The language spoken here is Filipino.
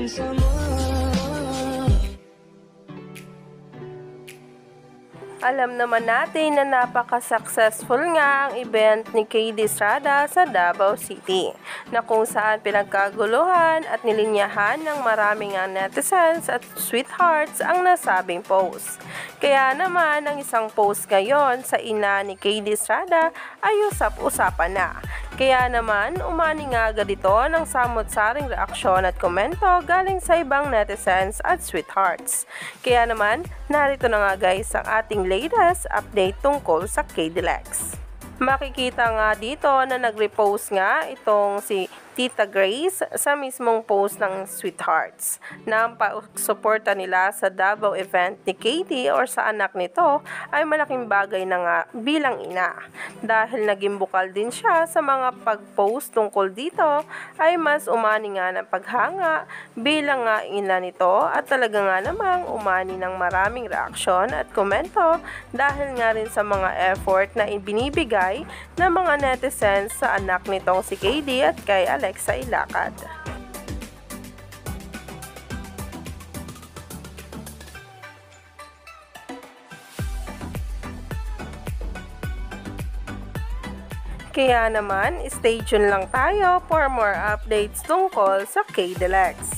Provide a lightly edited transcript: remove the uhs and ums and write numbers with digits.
Alam naman natin na napaka-successful nga ang event ni KD Estrada sa Davao City, na kung saan pinagkaguluhan at nilinyahan ng maraming netizens at sweethearts ang nasabing post. Kaya naman ang isang post ngayon sa ina ni KD Estrada ay usap-usapan na. Kaya naman, umani nga agad ito ng samot-saring reaksyon at komento galing sa ibang netizens at sweethearts. Kaya naman, narito na nga guys ang ating latest update tungkol sa KD Lex. Makikita nga dito na nag-repost nga itong si Tita Grace sa mismong post ng Sweethearts na ang pag-suporta nila sa Davao event ni KD or sa anak nito ay malaking bagay na nga bilang ina. Dahil naging bukal din siya sa mga pag-post tungkol dito ay mas umani nga ng paghanga bilang nga ina nito at talaga nga namang umani ng maraming reaksyon at komento dahil nga rin sa mga effort na ibinibigay ng mga netizens sa anak nitong si KD at kay Alexa Ilacad. Kaya naman, stay tuned lang tayo for more updates tungkol sa KD Lex.